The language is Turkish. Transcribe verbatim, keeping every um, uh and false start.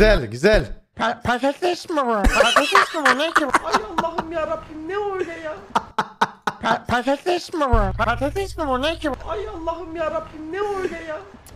güzel güzel. Pa patates mi bu? Patates mi bu? Ne ki bu? Ay Allah'ım yarabbim ne öyle ya? Pa patates mi bu? Patates mi bu? Ne ki bu? Ay Allah'ım yarabbim ne öyle ya?